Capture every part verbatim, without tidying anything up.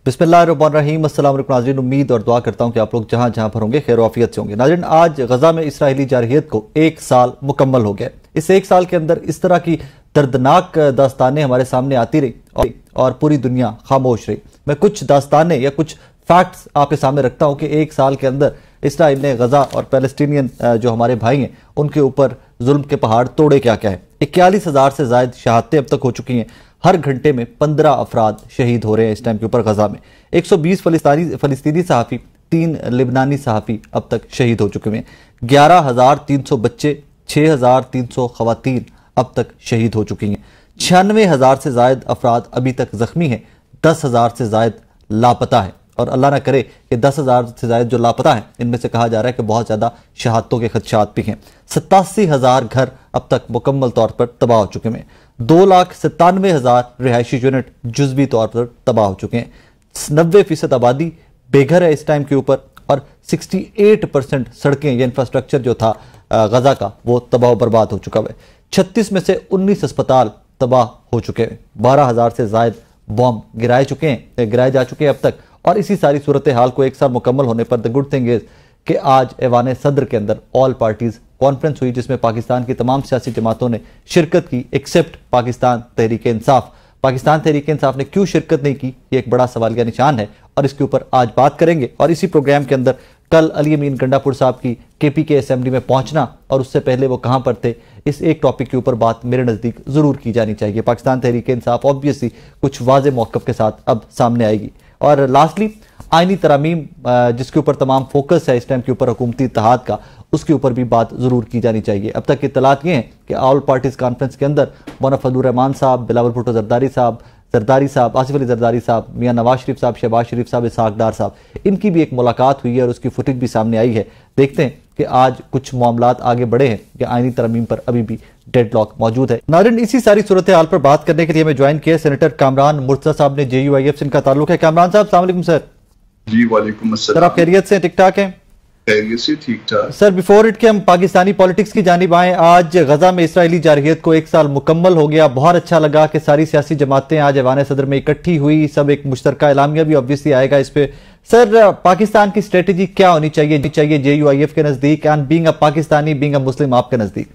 बिस्मिल्लाहिर्रहमानिर्रहीम। अस्सलाम वालेकुम नाज़रीन, उम्मीद और दुआ करता हूँ कि आप लोग जहाँ जहाँ पर होंगे खैर आफियत से होंगे। नाज़रीन, आज गजा में इसराइली जारहियत को एक साल मुकम्मल हो गया। इस एक साल के अंदर इस तरह की दर्दनाक दास्तानें हमारे सामने आती रही और, और पूरी दुनिया खामोश रही। मैं कुछ दास्तानें या कुछ फैक्ट्स आपके सामने रखता हूँ कि एक साल के अंदर इसराइल ने गजा और पैलेस्टीनियन जो हमारे भाई हैं उनके ऊपर जुल्म के पहाड़ तोड़े क्या क्या है। इक्यालीस हजार से ज्यादा शहादतें अब तक हो चुकी हैं। हर घंटे में पंद्रह अफराद शहीद हो रहे हैं इस टाइम के ऊपर गजा में। एक सौ बीस फलिस्तीनी फलिस्तीनी सहाफ़ी, तीन लिबनानी सहाफ़ी अब तक शहीद हो चुके हैं। ग्यारह हजार तीन सौ बच्चे, छः हजार तीन सौ खवातीन अब तक शहीद हो चुकी हैं। छियानवे हजार से जायद अफराद अभी तक जख्मी हैं। दस हजार से जायद लापता है और अल्लाह ना करे कि दस हजार से जायद जो लापता है इनमें से कहा जा रहा है कि बहुत ज़्यादा शहादतों के खदशात भी हैं। सतासी हजार घर अब तक मुकम्मल तौर पर तबाह हो चुके हैं। दो लाख सत्तानवे हजार रिहायशी यूनिट जुजवी तौर पर तबाह हो चुके हैं। नब्बे फीसद आबादी बेघर है इस टाइम के ऊपर और अड़सठ परसेंट सड़कें या इंफ्रास्ट्रक्चर जो था गजा का वो तबाह बर्बाद हो चुका है। छत्तीस में से उन्नीस अस्पताल तबाह हो चुके हैं। बारह हजार से जायद बॉम्ब गिराए चुके हैं गिराए जा चुके हैं अब तक। और इसी सारी सूरत हाल को एक साल मुकम्मल होने पर द गुड थिंग इज कि आज ऐवान सदर के अंदर ऑल पार्टीज कॉन्फ्रेंस हुई जिसमें पाकिस्तान की तमाम सियासी जमातों ने शिरकत की एक्सेप्ट पाकिस्तान तहरीक इंसाफ। पाकिस्तान तहरीक इंसाफ ने क्यों शिरकत नहीं की, ये एक बड़ा सवाल का निशान है और इसके ऊपर आज बात करेंगे। और इसी प्रोग्राम के अंदर कल अली अमीन गंडापुर साहब की के पी के असेंबली में पहुंचना और उससे पहले वो कहां पर थे, इस एक टॉपिक के ऊपर बात मेरे नज़दीक ज़रूर की जानी चाहिए। पाकिस्तान तहरीक इंसाफ ऑब्वियसली कुछ वाज़े मौक़िफ़ के साथ अब सामने आएगी। और लास्टली आइनी तरामीम जिसके ऊपर तमाम फोकस है इस टाइम के ऊपर हुकूमती इत्तेहाद का, उसके ऊपर भी बात ज़रूर की जानी चाहिए। अब तक की इत्तलात ये हैं कि ऑल पार्टीज़ कॉन्फ्रेंस के अंदर मौलाना फजलुर रहमान साहब, बिलावल भुट्टो जरदारी साहब जरदारी साहब आसिफ अली जरदारी साहब, मियाँ नवाज शरीफ साहब, शहबाज शरीफ साहब, इसहाक डार साहब, इनकी भी एक मुलाकात हुई है और उसकी फुटेज भी सामने आई है। देखते हैं कि आज कुछ मामलात आगे बढ़े हैं कि आइनी तरमीम पर अभी भी डेडलॉक मौजूद है। नाज़रीन, इसी सारी सूरत हाल पर बात करने के लिए हमें ज्वाइन किया सेनेटर कामरान मुर्तज़ा साहब ने, जे यू आई एफ से इनका ताल्लुक है। कामरान साहब अस्सलाम वालेकुम सर। जी वालेकुम अस्सलाम सर, आप खैरियत से ठीक ठाक हैं? खैरियत से ठीक ठाक। सर, बिफोर इट के हम पाकिस्तानी पॉलिटिक्स की जानिब आए। आज गजा में इसराइली जारहियत को एक साल मुकम्मल हो गया। बहुत अच्छा लगा कि सारी सियासी जमातें आज ऐवान सदर में इकट्ठी हुई। सब एक मुश्तरका एलामिया भी ऑब्वियसली आएगा इस पे। सर, पाकिस्तान की स्ट्रेटेजी क्या होनी चाहिए चाहिए जे यू आई एफ के नजदीक and being a Pakistani, being a Muslim आपके नजदीक?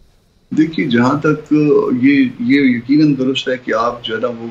देखिए, जहाँ तक ये ये यकीनन दुरुस्त है कि आप जो है ना वो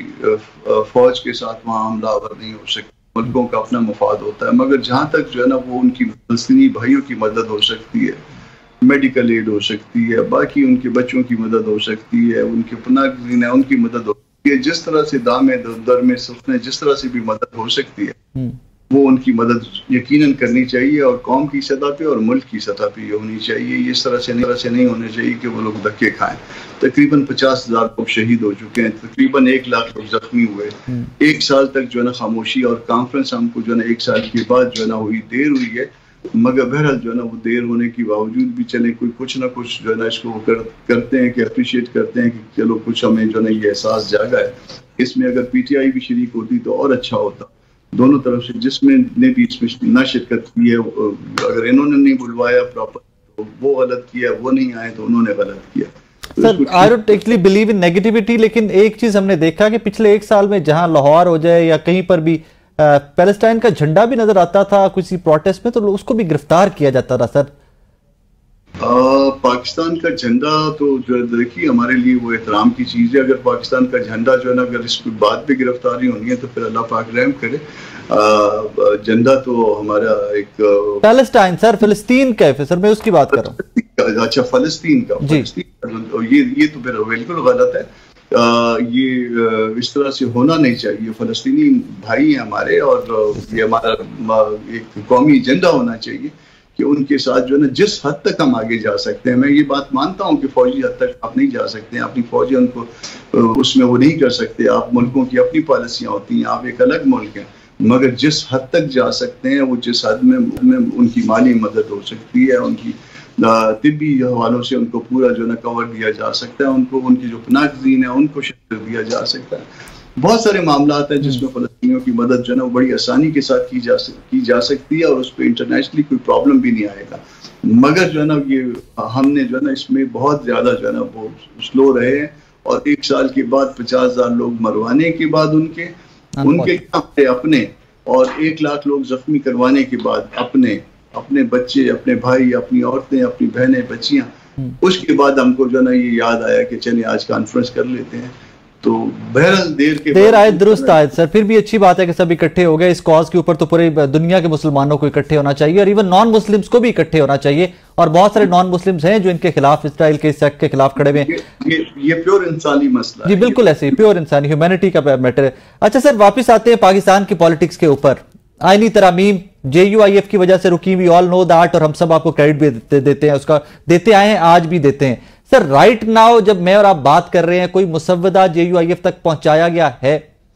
कोई फौज के साथ वहाँ हमलावर नहीं हो सकते। मुल्कों का अपना मफाद होता है, मगर जहाँ तक जो है ना वो उनकी फलस्तीनी भाइयों की मदद हो सकती है, मेडिकल एड हो सकती है, बाकी उनके बच्चों की मदद हो सकती है, उनके पनाहगज़ीन है उनकी मदद हो सकती है। जिस तरह से दामे दर में सुफने जिस तरह से भी मदद हो सकती है वो उनकी मदद यकीनन करनी चाहिए और कौम की सतह पे और मुल्क की सतह पे ये होनी चाहिए। इस तरह से नहीं, से नहीं होने चाहिए कि वो लोग धक्के खाएं। तकरीबन पचास हजार लोग शहीद हो चुके हैं, तकरीबन एक लाख लोग जख्मी हुए। एक साल तक जो है ना खामोशी और कॉन्फ्रेंस हमको जो है ना एक साल के बाद जो है ना हुई देर हुई है, मगर बहरहाल जो है ना वो देर होने के बावजूद भी चले कोई कुछ ना कुछ जो है ना इसको कर, करते हैं कि अप्रिशिएट करते हैं कि चलो कुछ हमें जो है ना ये एहसास जागा है। इसमें अगर पी टी आई भी शरीक होती तो और अच्छा होता। दोनों तरफ से जिसमें ने भी इसमें ना शिरकत की है, अगर इन्होंने नहीं बुलवाया प्रॉपर तो वो गलत किया, वो नहीं आए तो उन्होंने गलत किया। Sir, I don't actually believe in negativity, लेकिन एक चीज हमने देखा कि पिछले एक साल में जहां लाहौर हो जाए या कहीं पर भी पैलेस्टाइन का झंडा भी नजर आता था किसी प्रोटेस्ट में तो उसको भी गिरफ्तार किया जाता था। सर, आ, पाकिस्तान का झंडा तो जो देखिए हमारे लिए वो एहतराम की चीज़ है। अगर पाकिस्तान का झंडा जो है ना अगर इस बात पे गिरफ्तारी होनी है तो फिर अल्लाह पाक रहम करे। झंडा तो हमारा एक पैलेस्टाइन सर, फिलिस्तीन का है सर, मैं उसकी बात कर रहा हूँ। अच्छा, फलस्तीन का फलस्तीन ये ये तो फिर बिल्कुल गलत है। आ, ये इस तरह से होना नहीं चाहिए। फलस्तीनी भाई हैं हमारे और ये हमारा एक कौमी एजेंडा होना चाहिए कि उनके साथ जो है ना जिस हद तक हम आगे जा सकते हैं। मैं ये बात मानता हूँ कि फौजी हद तक आप नहीं जा सकते हैं, अपनी फौजी उनको उसमें वो नहीं कर सकते। आप मुल्कों की अपनी पॉलिसियाँ होती हैं, आप एक अलग मुल्क हैं, मगर जिस हद तक जा सकते हैं वो जिस हद में, में उनकी माली मदद हो सकती है, उनकी तिब्बी हवालों से उनको पूरा जो है ना कवर दिया जा सकता है, उनको उनकी जो पनाहगज़ीन है उनको शिफ्ट दिया जा सकता है। बहुत सारे मामलात हैं जिसमें फलस्तीनियों की मदद जो है ना वो बड़ी आसानी के साथ की जा की जा सकती है और उस पर इंटरनेशनली कोई प्रॉब्लम भी नहीं आएगा। मगर जो है ना ये हमने जो है ना इसमें बहुत ज़्यादा जो है ना वो स्लो रहे हैं और एक साल के बाद पचास हजार लोग मरवाने के बाद उनके उनके यहाँ अपने और एक लाख लोग जख्मी करवाने के बाद अपने अपने बच्चे, अपने भाई, अपनी औरतें, अपनी बहनें, बच्चियां, उसके बाद हमको जो ना ये याद आया कि चलिए आज कॉन्फ्रेंस कर लेते हैं। तो बहरहाल देर के देर आए दुरुस्त आए सर, फिर भी अच्छी बात है कि सब इकट्ठे हो गए इस कॉज के ऊपर। तो पूरे दुनिया के मुसलमानों को इकट्ठे होना चाहिए और इवन नॉन मुस्लिम्स को भी इकट्ठे होना चाहिए। और बहुत सारे नॉन मुस्लिम्स हैं जो इनके खिलाफ, इसराइल के इस एक्ट के खिलाफ खड़े हुए हैं। ये, ये प्योर इंसानी मसला जी बिल्कुल ऐसे ही प्योर इंसानी ह्यूमैनिटी का मैटर है। अच्छा सर, वापिस आते हैं पाकिस्तान की पॉलिटिक्स के ऊपर। आईनी तरामीम जे यू आई एफ की वजह से रुकी, वी ऑल नो दैट, और हम सब आपको क्रेडिट भी देते, देते हैं, उसका देते आए हैं, आज भी देते हैं। सर राइट नाउ जब मैं और आप बात कर रहे हैं, कोई मुसव्वदा जे यू आई एफ तक पहुंचाया गया है?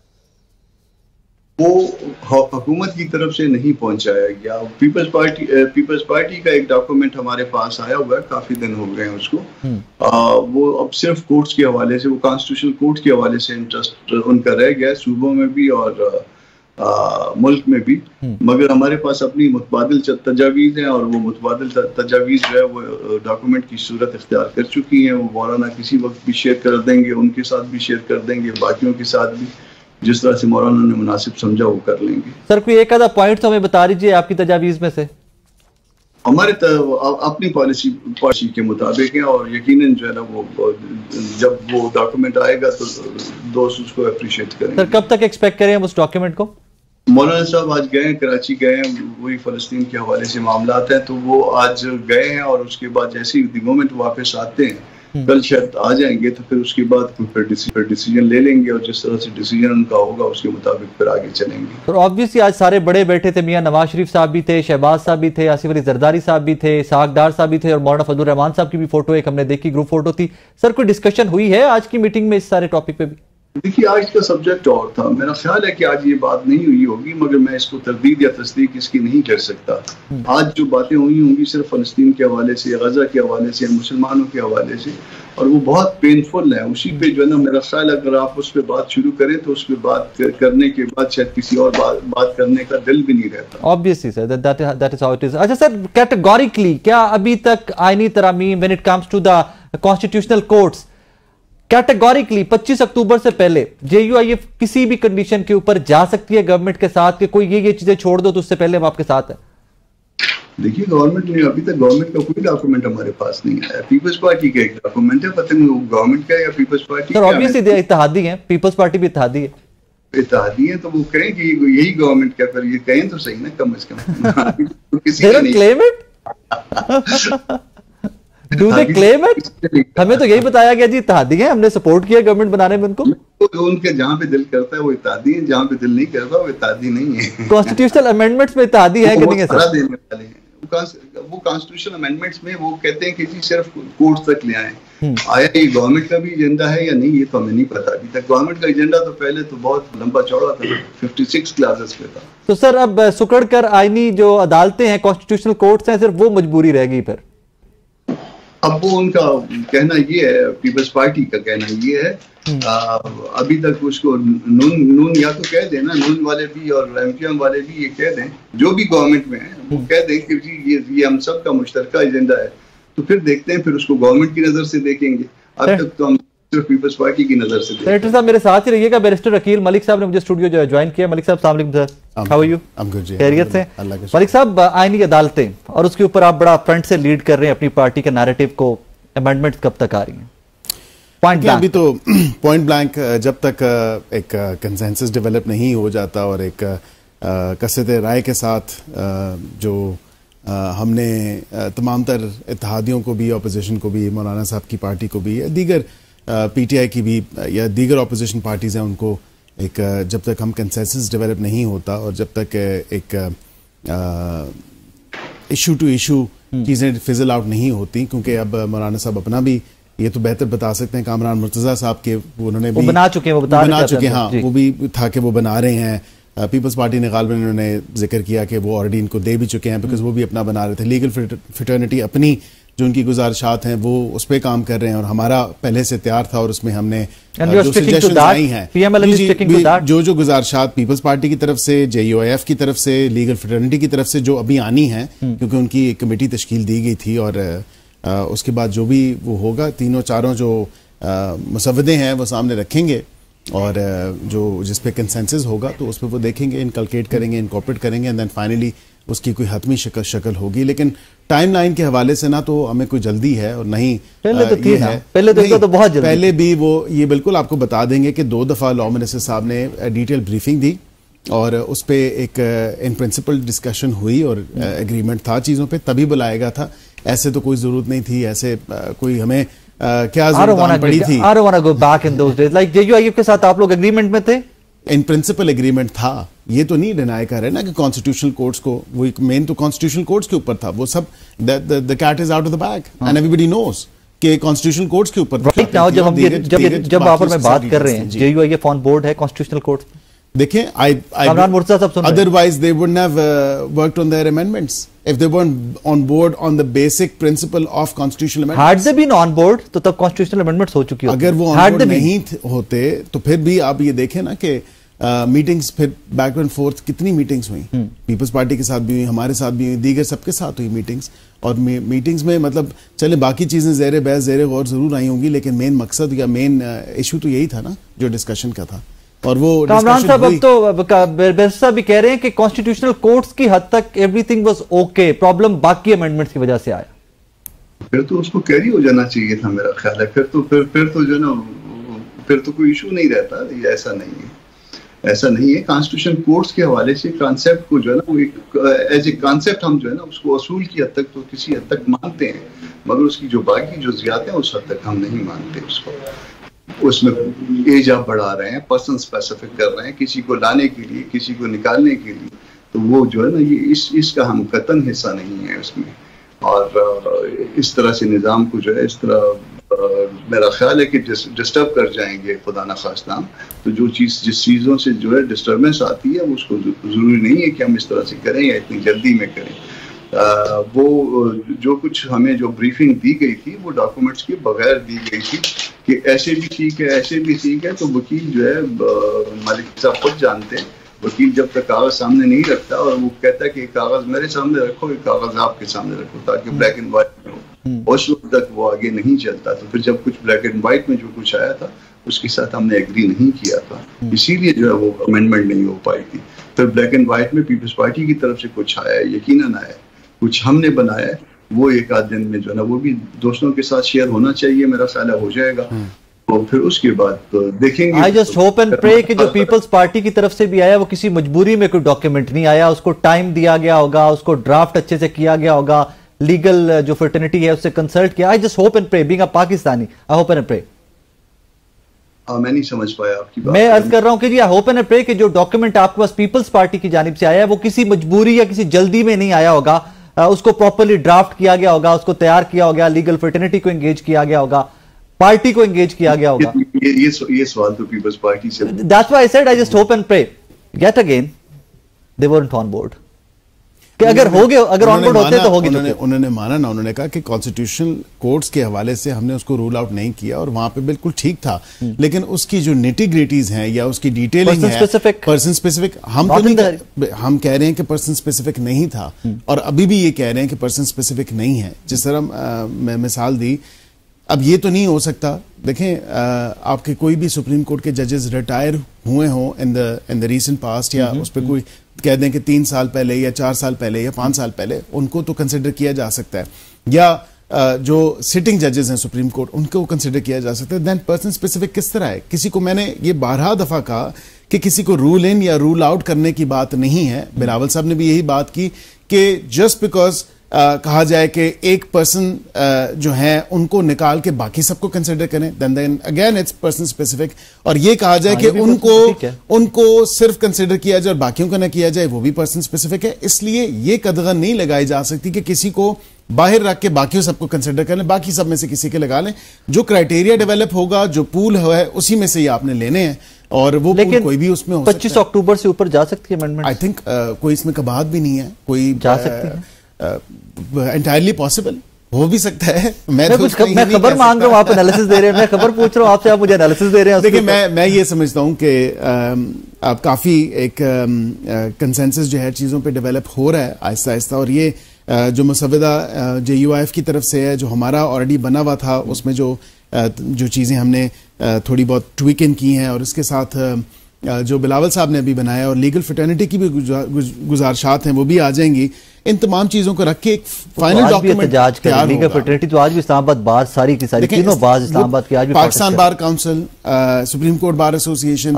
वो हुकूमत की तरफ से नहीं पहुंचाया गया। पीपल्स पार्टी पीपल्स पार्टी का एक डॉक्यूमेंट हमारे पास आया हुआ है, काफी दिन हो गए हैं उसको। आ, वो अब सिर्फ कोर्ट्स के हवाले से, वो कॉन्स्टिट्यूशनल कोर्ट के हवाले से इंटरेस्ट उनका रह गया है, सूबों में भी और आ, मुल्क में भी। मगर हमारे पास अपनी मुतबादिल तजावीज़ हैं और वो मुतबादिल तजावीज़ जो है वो डॉक्यूमेंट की सूरत इख्तियार कर चुकी हैं। वो मौलाना किसी वक्त भी शेयर कर देंगे, उनके साथ भी शेयर कर देंगे, बाकियों के साथ भी, जिस तरह से मौलाना ने मुनासिब समझा वो कर लेंगे। सर कोई एक आधा पॉइंट तो हमें बता दीजिए आपकी तजावीज़ में से। हमारे अपनी पॉलिसी पॉलिसी के मुताबिक है और यकीनन जो है ना वो जब वो डॉक्यूमेंट आएगा तो दोस्त उसको अप्रिशिएट करेंगे। सर कब तक एक्सपेक्ट करें हम उस डॉक्यूमेंट को? मौलाना साहब आज गए हैं, कराची गए हैं, वही फ़लस्तीन के हवाले से मामला हैं, तो वो आज गए हैं और उसके बाद जैसे ही मोमेंट वापस आते हैं, कल शायद आ जाएंगे, तो फिर उसके बाद फिर डिसीजन ले लेंगे और जिस तरह से डिसीजन उनका होगा उसके मुताबिक फिर आगे चलेंगे। तो ऑब्वियसली आज सारे बड़े बैठे थे, मियां नवाज शरीफ साहब भी थे, शहबाज साहब भी थे, आसिफ अली जरदारी साहब भी थे, साग डार साहब भी थे और मौलाना फजलुर रहमान साहब की भी फोटो एक हमने देखी, ग्रुप फोटो थी। सर कोई डिस्कशन हुई है आज की मीटिंग में इस सारे टॉपिक पे भी? देखिए आज का सब्जेक्ट और था, मेरा ख्याल है कि आज ये बात नहीं हुई होगी, मगर मैं इसको तरदीद या तस्दीक इसकी नहीं कर सकता। आज जो बातें हुई होंगी सिर्फ फ़लस्तीन के हवाले से, गजा के हवाले से, मुसलमानों के हवाले से, और वो बहुत पेनफुल है। उसी पे जो है ना मेरा ख्याल अगर आप उस पर बात शुरू करें तो उस पर बात करने के बाद शायद किसी और बात बात करने का दिल भी नहीं रहता। Obviously sir, that that is how it is. अच्छा सर, कैटेगोरिकली क्या अभी तक आईनी तरामीम when it comes to the constitutional courts, categorically पच्चीस अक्टूबर से पहले जे यू आई एफ किसी भी कंडीशन के ऊपर जा सकती है गवर्नमेंट के साथ कि कोई ये ये चीजें छोड़ दो तो उससे पहले हम आपके साथ है? देखिए गवर्नमेंट ने अभी तक गवर्नमेंट का कोई डॉक्यूमेंट हमारे पास नहीं आया। पीपल्स पार्टी का एक डॉक्यूमेंट है, पता नहीं वो गवर्नमेंट का या पीपल्स पार्टी का। ऑब्वियसली इत्तेहादी है, पीपल्स पार्टी भी इत्तेहादी है। इत्तेहादी है तो वो कहें कि यही गवर्नमेंट का, पर ये कहें तो सही ना कम से कम। तो किसी ने claim it do they claim it? हमें तो यही बताया गया जी इत्तेहादी है, हमने सपोर्ट किया गवर्नमेंट बनाने में उनको। तो उनके जहां पे दिल करता है वो इत्तेहादी है, जहां पे दिल नहीं करता वो इत्तेहादी नहीं है। कॉन्स्टिट्यूशनल अमेंडमेंट्स में इत्तेहादी है कि नहीं है सर? देने वाले हैं वो कॉन्स्टिट्यूशनल अमेंडमेंट्स में, वो कहते हैं कि जी सिर्फ कोर्ट तक ले आए। आया ये गवर्नमेंट का भी एजेंडा है या नहीं ये तो हमें नहीं पता अभी तक। गवर्नमेंट का एजेंडा तो पहले तो बहुत लंबा चौड़ा था, छप्पन क्लासेस पे था। तो सर अब सुकड़ कर आईनी जो अदालतें हैं, कॉन्स्टिट्यूशनल कोर्ट्स हैं, सिर्फ वो मजबूरी रहेगी फिर? अब वो उनका कहना ये है, पीपल्स पार्टी का कहना ये है, आ, अभी तक उसको नून नून या तो कह देना, नून वाले भी और एमपीएम वाले भी ये कह दें, जो भी गवर्नमेंट में है वो कह दें कि जी ये ये हम सब का मुश्तरका एजेंडा है, तो फिर देखते हैं, फिर उसको गवर्नमेंट की नजर से देखेंगे। अब तक तो हम सिर्फ पीपल्स पार्टी की नजर से देखेंगे। सेनेटर साहब मेरे साथ ही रहिएगा। बैरिस्टर अकील मलिक साहब ने मुझे स्टूडियो जो ज्वाइन किया। मलिक साहब अस्सलाम वालेकुम sir, how are you? I am good जी, खैरियत से? मलिक साहब आईनी अदालतें और उसके ऊपर आप बड़ा फ्रंट से लीड कर रहे हैं अपनी पार्टी के नैरेटिव को, अमेंडमेंट्स कब तक आ रही हैं? पॉइंट ब्लैंक अभी तो पॉइंट ब्लैंक जब तक एक कंसेंसस डेवलप नहीं हो जाता और एक कसरत राय के साथ जो हमने तमाम तर इत्तेहादियों को भी, अपोजिशन को भी, मौलाना साहब की पार्टी को भी, दीगर पीटीआई की भी या दीगर अपोजिशन पार्टीज हैं, उनको एक जब तक हम कंसेंसस डेवलप नहीं होता और जब तक एक इशू टू इशू चीज़ें फिजल आउट नहीं होती, क्योंकि अब मौलाना साहब अपना भी ये तो बेहतर बता सकते हैं, कामरान मुर्तजा साहब के उन्होंने भी बना चुके हैं, वो बता बना चुके हैं, हाँ वो भी था कि वो बना रहे हैं। पीपल्स पार्टी ने गालिबन उन्होंने जिक्र किया कि वो ऑलरेडी इनको दे भी चुके हैं, बिकॉज वो भी अपना बना रहे थे। लीगल फ्रेटर्निटी अपनी जो उनकी गुजारिशात हैं वो उस पर काम कर रहे हैं और हमारा पहले से तैयार था और उसमें हमने जो सजेशंस आई हैं, जो जो गुजारिशात पीपल्स पार्टी की तरफ से, जेयूआईएफ की तरफ से, लीगल फ्रेटर्निटी की तरफ से जो अभी आनी है, क्योंकि उनकी एक कमेटी तश्कील दी गई थी और आ, उसके बाद जो भी वो होगा, तीनों चारों जो मुसव्वदे हैं वो सामने रखेंगे और जो जिस पे कंसेंसस होगा तो उस पर वो देखेंगे, इनकलकेट करेंगे, इनकॉर्पोरेट करेंगे एंड देन फाइनली उसकी कोई हतमी शक्ल शक्ल होगी। लेकिन टाइमलाइन के हवाले से ना तो हमें कोई जल्दी है और नहीं पहले तो थी ना, है पहले तो, तो बहुत जल्दी पहले भी वो ये बिल्कुल आपको बता देंगे कि दो दफा लॉ मिनिस्टर साहब ने डिटेल ब्रीफिंग दी और उस पर एक इन प्रिंसिपल डिस्कशन हुई और एग्रीमेंट था चीजों पे, तभी बुलाया गया था। ऐसे तो कोई जरूरत नहीं थी, ऐसे कोई हमें क्या जरूरत पड़ी थी। I don't want to go back in those days. Like J U I F के साथ आप लोग एग्रीमेंट में थे? इन प्रिंसिपल एग्रीमेंट था, ये तो नहीं डिनाई कर रहे ना कि कॉन्स्टिट्यूशनल कोर्ट्स को, वो मेन तो कॉन्स्टिट्यूशनल कोर्ट्स के ऊपर था, वो सब the cat is out of the bag and everybody knows कि कॉन्स्टिट्यूशनल कोर्ट्स के ऊपर राइट नाउ जब हम जब जब आप और मैं बात कर रहे हैं, J U I F on board है कॉन्स्टिट्यूशनल कोर्ट्स? देखें, I, I otherwise they wouldn't have uh, worked on their amendments if they weren't on board on the basic principle of constitutional amendments. Had they been on board तो तब constitutional amendments हो चुकी होती। अगर वो on board नहीं होते तो फिर भी आप ये देखें ना कि मीटिंग्स uh, फिर बैक एंड फोर्थ कितनी मीटिंग्स हुई, पीपल्स पार्टी के साथ भी हुई, हमारे साथ भी हुई, दीगर सबके साथ हुई मीटिंग्स। और मीटिंग्स में मतलब चले बाकी चीजें ज़ेरे बहस ज़ेरे गौर जरूर आई होंगी, लेकिन मेन मकसद या मेन इशू तो यही था ना जो डिस्कशन का था। और वो कामरान साहब अब तो बेरसा भी कह रहे हैं कि कॉन्स्टिट्यूशनल कोर्ट्स की हद तक एवरीथिंग वाज ओके, प्रॉब्लम बाकी अमेंडमेंट्स की वजह से आया। फिर तो उसको कैरी हो जाना चाहिए था मेरा ख्याल है, फिर तो फिर फिर तो जो ना फिर तो कोई इशू नहीं रहता। ये ऐसा नहीं है, ऐसा नहीं है। कॉन्स्टिट्यूशन कोर्ट्स के हवाले से कॉन्सेप्ट को जो है ना वो एक एज ए कॉन्सेप्ट हम जो है ना उसको असूल की हद तक तो किसी हद तक मानते हैं, मगर उसकी जो बाकी जो ज़ियादत है उस हद तक हम नहीं मानते उसको। उसमें एज आप बढ़ा रहे हैं, पर्सन स्पेसिफिक कर रहे हैं, किसी को लाने के लिए, किसी को निकालने के लिए, तो वो जो है ना ये इस इसका हम कतन हिस्सा नहीं है उसमें। और इस तरह से निज़ाम को जो है इस तरह मेरा ख्याल है कि डिस्टर्ब कर जाएंगे खुदा न खास्ता, तो जो चीज़ जिस चीज़ों से जो है डिस्टर्बेंस आती है उसको ज़रूरी नहीं है कि हम इस तरह से करें या इतनी जल्दी में करें। आ, वो जो कुछ हमें जो ब्रीफिंग दी गई थी वो डॉक्यूमेंट्स के बगैर दी गई थी कि ऐसे भी ठीक है, ऐसे भी ठीक है। तो वकील जो है मालिक साहब खुद जानते हैं, वकील जब तक कागज सामने नहीं रखता और वो कहता है कि कागज मेरे सामने रखो, ये कागज आपके सामने रखो ताकि ब्लैक एंड व्हाइट में हो, उस वक्त तक वो आगे नहीं चलता। तो फिर जब कुछ ब्लैक एंड व्हाइट में जो कुछ आया था उसके साथ हमने एग्री नहीं किया था, इसीलिए जो है वो अमेंडमेंट नहीं हो पाई थी। फिर ब्लैक एंड व्हाइट में पीपल्स पार्टी की तरफ से कुछ आया, यकीनन आया, कुछ हमने बनाया, वो एक आध दिन में जो है ना वो भी दोस्तों के साथ शेयर होना चाहिए, मेरा ख्याल हो जाएगा। तो फिर उसके बाद तो देखेंगे। I just hope and pray कि जो पीपल्स पार्टी की तरफ से भी आया वो किसी मजबूरी में कोई डॉक्यूमेंट नहीं आया, उसको टाइम दिया गया होगा, उसको ड्राफ्ट अच्छे से किया गया होगा, लीगल जो फ्रेटर्निटी है उससे कंसल्ट किया। I just hope and pray, being a Pakistani, I hope and pray. Ah, मैं नहीं समझ पाया आपकी बात। मैं अर्ज कर रहा हूं कि जी आई होप एंड प्रे कि जो डॉक्यूमेंट आपके पास पीपल्स पार्टी की जानिब से आया है वो किसी मजबूरी या किसी जल्दी में नहीं आया होगा, उसको प्रॉपर्ली ड्राफ्ट किया गया होगा, उसको तैयार किया होगा, लीगल फ्रेटर्निटी को एंगेज किया गया होगा, पार्टी को एंगेज किया गया होगा। ये ये ये सवाल तो पीपल्स पार्टी से। That's why I said I just hope and pray get again they weren't on board, कि अगर हो गए, अगर ऑन बोर्ड होते तो होगी। उन्होंने उन्होंने माना ना, उन्होंने कहा कि कॉन्स्टिट्यूशनल कोर्ट्स के हवाले से हमने उसको रूल आउट नहीं किया और वहां पे बिल्कुल ठीक था, लेकिन उसकी जो निटी-ग्रिटीज हैं या उसकी डिटेलिंग है पर्सन स्पेसिफिक, हम तो नहीं, हम कह रहे हैं कि पर्सन स्पेसिफिक नहीं था और अभी भी ये कह रहे हैं कि पर्सन स्पेसिफिक नहीं है। जिस तरह मैं मिसाल दी, अब ये तो नहीं हो सकता, देखें आपके कोई भी सुप्रीम कोर्ट के जजेस रिटायर हुए हों in the in the recent past या उस पर कोई कह दें कि तीन साल पहले या चार साल पहले या पांच साल पहले, उनको तो कंसिडर किया जा सकता है, या जो सिटिंग जजेस हैं सुप्रीम कोर्ट उनको कंसिडर किया जा सकता है। देन पर्सन स्पेसिफिक किस तरह है? किसी को, मैंने ये बारह दफा कहा कि किसी को रूल इन या रूल आउट करने की बात नहीं है। बिलावल साहब ने भी यही बात की कि जस्ट बिकॉज Uh, कहा जाए कि एक पर्सन uh, जो है उनको निकाल के बाकी सबको कंसिडर करें, then then again it's person specific. और ये कहा जाए कि उनको उनको सिर्फ कंसिडर किया जाए और बाकियों को ना किया जाए, वो भी पर्सन स्पेसिफिक है। इसलिए ये कदगन नहीं लगाई जा सकती कि किसी को बाहर रख के बाकी सबको कंसिडर कर लें, बाकी सब में से किसी के लगा लें। जो क्राइटेरिया डेवलप होगा, जो पूल है, उसी में से ही आपने लेने हैं और वो पूल कोई भी उसमें हो सकता है। पच्चीस अक्टूबर से ऊपर जा सकती है अमेंडमेंट। आई थिंक कोई इसमें कबात भी नहीं है, कोई जा सकती है, एंटायरली uh, पॉसिबल हो भी सकता है। मैं, मैं, कुछ मैं खबर मांग रहा हूं, आप एनालिसिस दे रहे हैं, मैं खबर पूछ रहा हूं आपसे, आप मुझे एनालिसिस दे रहे हैं। देखिए, मैं मैं ये समझता हूं कि अब काफी एक कंसेंसस जो है चीजों पे डेवलप हो रहा है आहिस्ता आहिस्ता, और ये जो मसवदा जे यू आई एफ की तरफ से है, जो हमारा ऑलरेडी बना हुआ था, उसमें जो जो चीज़ें हमने थोड़ी बहुत ट्विकिंग की हैं और इसके साथ जो बिलावल साहब ने अभी बनाया और लीगल फिटर्निटी की भी गुजारिशात हैं वो भी आ जाएंगी। इन तमाम चीजों को रख के एक फाइनल डॉक्यूमेंट तैयार लीगल फिटर्निटी तो आज भी इस्लामाबाद बार सारी की सारी तीनों बार इस्लामाबाद की आज भी Pakistan bar council, supreme court bar association,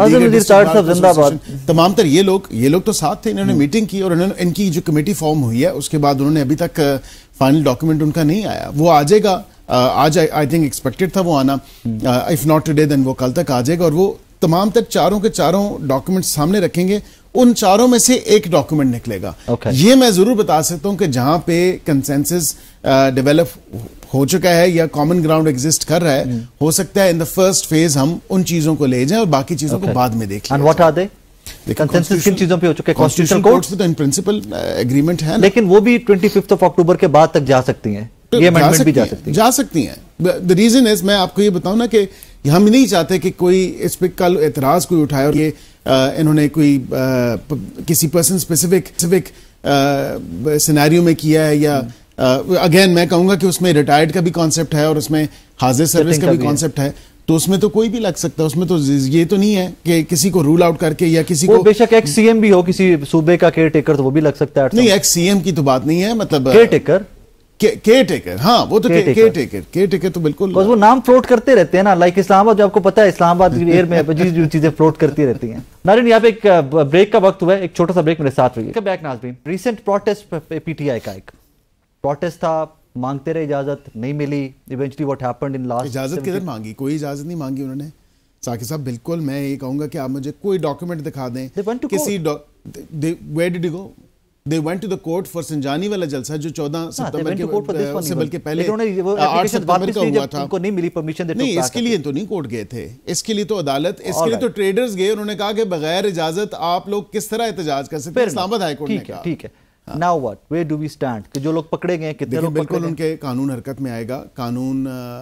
तमाम तर ये लोग ये लोग तो साथ थे, इन्होंने मीटिंग की और इन्होंने इनकी जो कमेटी फॉर्म हुई है उसके बाद उन्होंने अभी तक फाइनल डॉक्यूमेंट उनका नहीं आया। वो आ जाएगा, आज आई थिंक एक्सपेक्टेड था वो आना, इफ नॉट टुडे देन वो कल तक आ जाएगा और वो तमाम तक चारों के चारों डॉक्यूमेंट सामने रखेंगे। उन चारों में से एक डॉक्यूमेंट निकलेगा। okay. ये मैं जरूर बता सकता हूं कि जहां पे कंसेंसस डेवलप हो चुका है या कॉमन ग्राउंड एग्जिस्ट कर रहा है, hmm. हो सकता है इन द फर्स्ट फेज हम उन चीजों को ले जाएं और बाकी चीजों okay. को बाद में देख लें। What are they? कंसेंसस किन चीजों पे हो चुका है? कॉन्स्टिट्यूशनल कोर्ट्स तो इन प्रिंसिपल एग्रीमेंट है, लेकिन वो भी पच्चीस ऑफ अक्टूबर के बाद तक जा सकती हैं, ये अमेंडमेंट भी जा सकती है। जा सकती हैं। द रीजन इज, मैं आपको ये बताऊं ना कि हम नहीं चाहते कि कोई इस पे कल एतराज कोई उठाए और ये इन्होंने कोई आ, किसी पर्सन स्पेसिफिक स्पेसिफिक सिनेरियो में किया है या अगेन मैं कहूंगा कि उसमें रिटायर्ड का भी कॉन्सेप्ट है और उसमें हाजिर सर्विस का भी कॉन्सेप्ट है, तो उसमें तो कोई भी लग सकता है। उसमें तो ये तो नहीं है कि किसी को रूल आउट करके या किसी को, बेशक एक्स सीएम भी हो किसी सूबे का केयर टेकर तो वो भी लग सकता है। नहीं, एक्स सीएम की तो बात नहीं है, मतलब केयर टेकर केयर टेकर, हाँ वो तो केयर टेकर केयर टेकर तो बिल्कुल, बस वो नाम फ्लोट करते रहते हैं ना, लाइक इस्लामाबाद जो आपको पता है इस्लामाबाद की एयर में अजीब जो चीजें फ्लोट करती रहती हैं। नाज़रीन यहाँ पे एक ब्रेक का वक्त हुआ है, एक छोटा सा ब्रेक मेरे साथ रहिए। बैक नाज़रीन, रिसेंट प्रोटेस्ट पीटीआई का एक प्रोटेस्ट था, मांगते रहे इजाजत, नहीं मिली, eventually what happened in last. इजाजत किधर मांगी? कोई इजाजत नहीं मांगी उन्होंने साकिब साहब, बिल्कुल। मैं ये कहूंगा कि आप मुझे कोई डॉक्यूमेंट दिखा दें किसी, where did you go? They went to the court for Sangjani वाला जलसा जो चौदह सितंबर के से बल्कि पहले आठ सितंबर का हुआ था, उनको नहीं मिली परमिशन। नहीं, इसके लिए तो नहीं कोर्ट गए थे, इसके लिए तो अदालत, इसके लिए तो ट्रेडर्स गए। उन्होंने कहा कि बगैर इजाजत आप लोग किस तरह एहतजाज कर सकते हैं, इस्लामाबाद हाई कोर्ट ने कहा। ठीक है, now what, where do we stand? कि जो लोग पकड़े गए कितने लोग? बिल्कुल उनके कानून हरकत में आएगा, कानून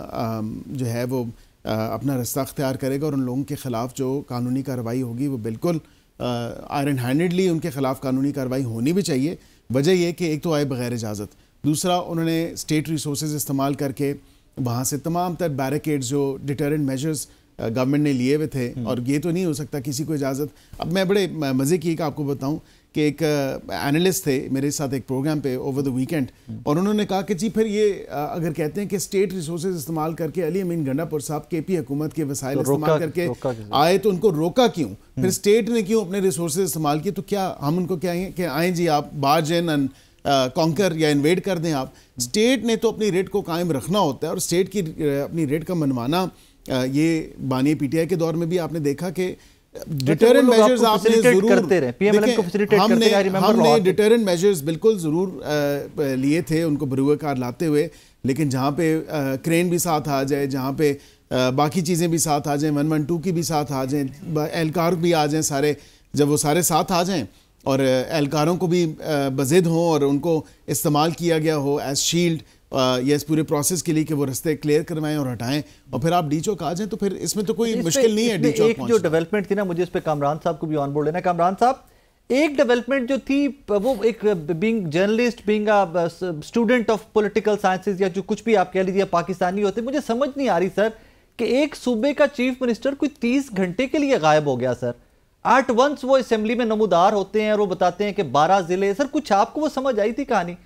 जो है वो अपना रास्ता अख्तियार करेगा और उन लोगों के खिलाफ जो कानूनी कार्रवाई होगी वो बिल्कुल आयरन हैंडेडली उनके खिलाफ कानूनी कार्रवाई होनी भी चाहिए। वजह यह कि एक तो आए बगैर इजाज़त, दूसरा उन्होंने स्टेट रिसोर्सेज इस्तेमाल करके वहाँ से तमाम तर बैरिकेड्स जो डिटरेंट मेजर्स गवर्नमेंट ने लिए हुए थे, और ये तो नहीं हो सकता किसी को इजाज़त। अब मैं बड़े मज़े की एक आपको बताऊं कि एक एनालिस्ट थे मेरे साथ एक प्रोग्राम पे ओवर द वीकेंड, और उन्होंने कहा कि जी फिर ये अगर कहते हैं कि स्टेट रिसोर्सेज इस्तेमाल करके अली अमीन गंडापुर साहब के पी हुकूमत के वसाइल तो इस्तेमाल करके आए तो उनको रोका क्यों? फिर स्टेट ने क्यों अपने रिसोर्सेज इस्तेमाल किए? तो क्या हम उनको कहेंगे कि आए जी आप बार्ज इन एंड कॉन्कर या इन्वेड कर दें? आप स्टेट ने तो अपनी रेट को कायम रखना होता है, और स्टेट की अपनी रेट का मनवाना, ये बानी पीटीआई के दौर में भी आपने देखा कि डिटरेंट मेजर्स आपने जरूर करते रहे, पीएमएलएन को फैसिलिटेट करते हैं। हमने डिटरेंट मेजर्स बिल्कुल जरूर लिए थे उनको बरूए कार लाते हुए, लेकिन जहाँ पे क्रेन भी साथ आ जाए, जहाँ पे बाकी चीज़ें भी साथ आ जाएं, वन वन टू की भी साथ आ जाएं, एहलकार भी आ जाएं सारे, जब वो सारे साथ आ जाएं और एहलकारों को भी बज़िद हों और उनको इस्तेमाल किया गया हो एज शील्ड या इस पूरे प्रोसेस के लिए कि वो रास्ते क्लियर करवाएं और हटाएं, और फिर आप डी चौक आ जाएं, तो फिर इसमें तो कोई मुश्किल नहीं है डी चौक। एक जो डेवलपमेंट थी ना, मुझे इस पे कामरान साहब को भी ऑन बोर्ड लेना। कामरान साहब, एक डेवलपमेंट जो थी वो एक being journalist, being a student of political sciences या जो कुछ भी आप कह लीजिए पाकिस्तानी होते, मुझे समझ नहीं आ रही सर कि एक सूबे का चीफ मिनिस्टर कोई तीस घंटे के लिए गायब हो गया सर। एट वंस वो असेंबली में नमूदार होते हैं और वो बताते हैं कि बारह जिले, सर कुछ आपको वो समझ आई थी कहानी?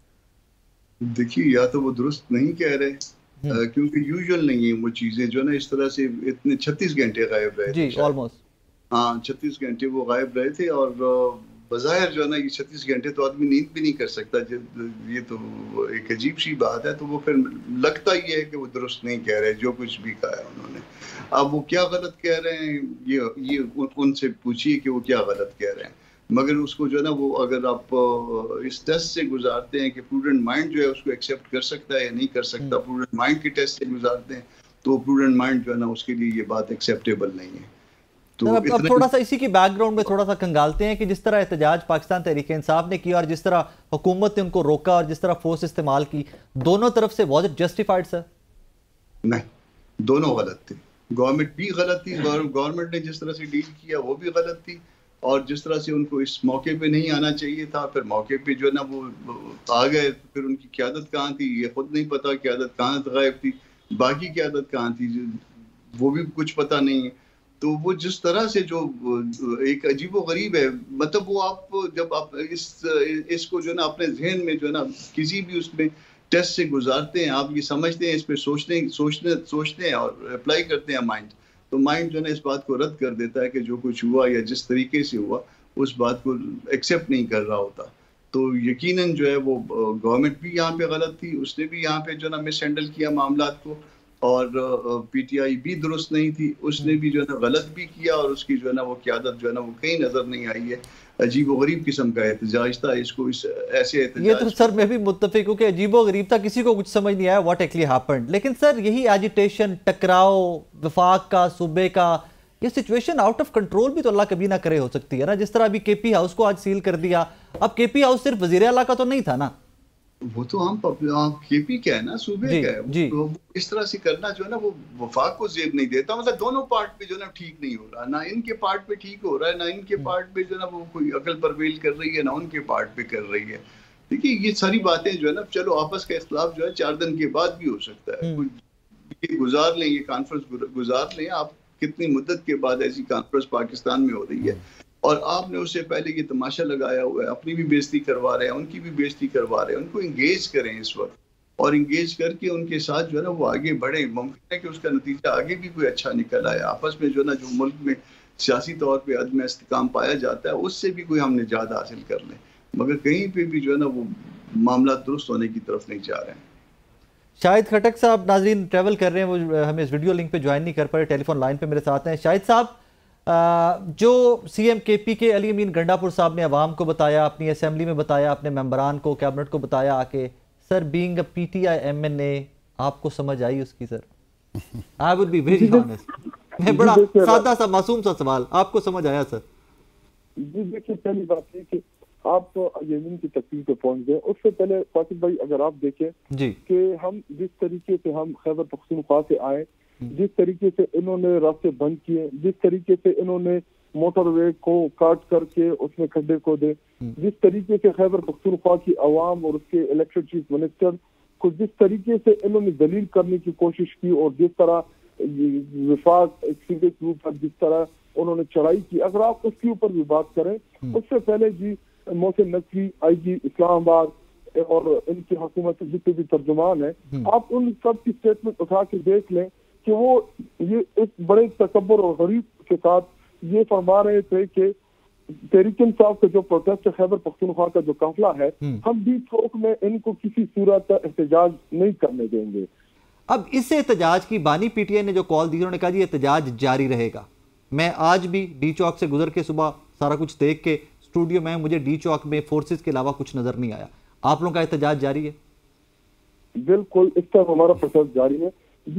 देखिए, या तो वो दुरुस्त नहीं कह रहे, आ, क्योंकि यूजुअल नहीं है वो चीजें जो ना इस तरह से इतने छत्तीस घंटे गायब रहे जी, ऑलमोस्ट हाँ छत्तीस घंटे वो गायब रहे थे, और बज़ाहिर जो है ना ये छत्तीस घंटे तो आदमी नींद भी नहीं कर सकता, ये तो एक अजीब सी बात है। तो वो फिर लगता ही है कि वो दुरुस्त नहीं कह रहे जो कुछ भी कहा है उन्होंने। अब वो क्या गलत कह रहे हैं ये ये उनसे पूछिए कि वो क्या गलत कह रहे हैं, मगर उसको जो है ना वो अगर आप इस टेस्ट से गुजारते हैं कि प्रूडेंट माइंड जो है उसको एक्सेप्ट कर सकता है या नहीं कर सकता, प्रूडेंट माइंड के टेस्ट से गुजारते हैं, तो प्रूडेंट माइंड जो है ना उसके लिए ये बात एक्सेप्टेबल नहीं है। तो अब, अब थोड़ा सा इसी की बैकग्राउंड में थोड़ा सा कंगालते हैं कि जिस तरह एहतजाज पाकिस्तान तहरीक इंसाफ ने किया और जिस तरह हुकूमत ने उनको रोका और जिस तरह फोर्स इस्तेमाल की, दोनों तरफ से वाज इट जस्टिफाइड सर? नहीं, दोनों गलत थे। गवर्नमेंट भी गलत थी, गवर्नमेंट ने जिस तरह से डील किया वो भी गलत थी, और जिस तरह से उनको इस मौके पे नहीं आना चाहिए था, फिर मौके पे जो है ना वो आ गए, फिर उनकी क़यादत कहाँ थी ये खुद नहीं पता, क़यादत कहाँ गायब थी। बाकी क़यादत कहाँ थी, वो भी कुछ पता नहीं है। तो वो जिस तरह से जो एक अजीबो-गरीब है, मतलब वो आप जब आप इस इसको जो है ना अपने ज़हन में जो है ना किसी भी उसमें टेस्ट से गुज़ारते हैं, आप ये समझते हैं, इस पे सोचते हैं सोचते सोचते हैं और अप्लाई करते हैं माइंड, तो माइंड जो है ना इस बात को रद्द कर देता है कि जो कुछ हुआ या जिस तरीके से हुआ, उस बात को एक्सेप्ट नहीं कर रहा होता। तो यकीनन जो है वो गवर्नमेंट भी यहाँ पे गलत थी, उसने भी यहाँ पे जो है ना मिस हैंडल किया मामलात को, और पीटीआई भी दुरुस्त नहीं थी, उसने भी जो है ना गलत भी किया, और उसकी जो है ना वो क़यादत जो है ना वो कहीं नज़र नहीं आई है। अजीबो-गरीब किस्म का एहतजाज था, इसको इस ऐसे एहतजाज। ये तो सर मैं भी मुत्तफिक हूँ कि अजीबो-गरीब था, किसी को कुछ समझ नहीं आया व्हाट एक्चुअली हैपेंड। लेकिन सर यही एजिटेशन, टकराव, वफाक का, सूबे का, ये सिचुएशन आउट ऑफ कंट्रोल भी तो अल्लाह कभी ना करे हो सकती है ना। जिस तरह अभी केपी हाउस को आज सील कर दिया, अब केपी हाउस सिर्फ वजीर आला का तो नहीं था ना, वो तो हम केपी क्या है ना, सूबे का है। वो इस तरह से करना जो है ना वो वफाक को जेब नहीं देता। मतलब दोनों पार्ट पे जो है ना ठीक नहीं हो रहा, ना इनके पार्ट पे ठीक हो रहा है, ना इनके पार्ट पे जो है ना वो कोई अकल परवेल कर रही है, ना उनके पार्ट पे कर रही है। देखिए ये सारी बातें जो है ना, चलो आपस का इख्तिलाफ जो है चार दिन के बाद भी हो सकता है, ये गुजार लें, ये कॉन्फ्रेंस गुजार लें। आप कितनी मुद्दत के बाद ऐसी कॉन्फ्रेंस पाकिस्तान में हो रही है, और आपने उससे पहले ये तमाशा लगाया हुआ है, अपनी भी बेइज्जती करवा रहे हैं, उनकी भी बेइज्जती करवा रहे हैं। उनको इंगेज करें इस वक्त, और इंगेज करके उनके साथ जो है ना वो आगे बढ़े। मुमकिन है कि उसका नतीजा आगे भी कोई अच्छा निकल आए। आपस में जो है ना जो मुल्क में सियासी तौर पर अदम इस्तेकाम पाया जाता है, उससे भी कोई हम निजात हासिल कर लें, मगर कहीं पर भी जो है ना वो मामला दुरुस्त होने की तरफ नहीं जा रहे हैं। शाहिद खटक साहब नाज़रीन ट्रैवल कर रहे हैं, वो हमें इस वीडियो लिंक पे ज्वाइन नहीं कर पा रहे, टेलीफोन लाइन पे मेरे साथ हैं। शाहिद साहब, जो सीएम केपी के अली अमीन गंडापुर साहब ने अवाम को बताया, अपनी असेंबली में बताया, अपने मेंबरान को, कैबिनेट को बताया आके, sir being a PTI MNA, आपको समझ आई उसकी? Sir I would be very honest, मैं बड़ा सादा सा मासूम सा सवाल, आपको समझ आया सर? जी देखिए, पहली बात है कि आप तो यमीन की तकलीफ पे पहुंच गए। उससे पहले फातिह भाई अगर आप देखें कि हम जिस तरीके से हम खैबर पख्तूनख्वा से आए, जिस तरीके से इन्होंने रास्ते बंद किए, जिस तरीके से इन्होंने मोटरवे को काट करके उसमें खड्डे खोदे, जिस तरीके से खैबर पख्तूनख्वा की आवाम और उसके इलेक्टेड चीफ मिनिस्टर को जिस तरीके से इन्होंने दलील करने की कोशिश की, और जिस तरह विफाक एक्सीडेंट के ऊपर जिस तरह उन्होंने चढ़ाई की, अगर आप उसके ऊपर भी बात करें, उससे पहले जी मोहसिन नकवी आईजी इस्लामाबाद और इनकी हुकूमत के जितने भी तर्जुमान है, आप उन सब की स्टेटमेंट उठा के देख लें कि वो ये इस बड़े तकब्बुर और गरीब के साथ ये फरमा रहे थे कि तहरीक इंसाफ का जो प्रोटेस्ट खैबर पख्तूनख्वा का जो काफिला है, हम डी चौक में इनको किसी सूरत का एहतजाज नहीं करने देंगे। अब इस एहतजाज की बानी पीटीआई ने जो कॉल दी, उन्होंने कहा जी एहतजाज जारी रहेगा। मैं आज भी डी चौक से गुजर के सुबह सारा कुछ देख के स्टूडियो में, मुझे डी चौक में फोर्सेस के अलावा कुछ नजर नहीं आया। आप लोगों का एहतजाज जारी है? बिल्कुल, इस तरह हमारा प्रोसेस जारी है जी।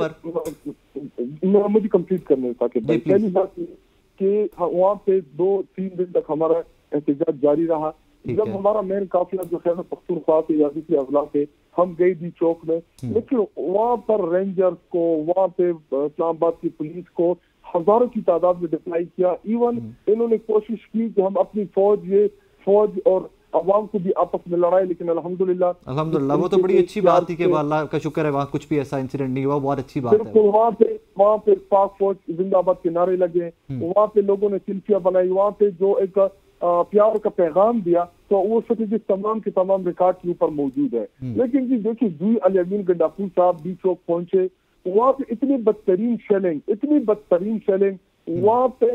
देखिए मुझे कंप्लीट करने ताकि पहली बात कि वहाँ पे दो तीन दिन तक हमारा एहतजाज जारी रहा। जब हमारा मेन काफिला जो खैबर पख्तूनख्वा से या दूसरे अजला से हम गए दी चौक में, लेकिन वहाँ पर रेंजर्स को, वहाँ पे इस्लामाबाद की पुलिस को हजारों की तादाद में डिप्लाई किया। इवन इन्होंने कोशिश की कि हम अपनी फौज ये फौज और अवाम को भी आपस में लड़ाए, लेकिन अल्हम्दुलिल्लाह अल्हम्दुलिल्लाह वो तो बड़ी अच्छी बात थी कि अल्लाह का शुक्र है वहाँ कुछ भी ऐसा इंसिडेंट नहीं हुआ, बहुत अच्छी बात है। बिल्कुल, वहाँ पे वहाँ पे पाक फौज जिंदाबाद के नारे लगे, वहाँ पे लोगों ने सेल्फियां बनाई, वहाँ पे जो एक प्यार का पैगाम दिया, तो वो फुटेज तमाम के तमाम रिकॉर्ड के ऊपर मौजूद है। लेकिन जी देखिए, जी अली अमीन गंडापुर साहब डी चौक पहुंचे, वहाँ पे इतनी बदतरीन शेलिंग इतनी बदतरीन शेलिंग वहाँ पे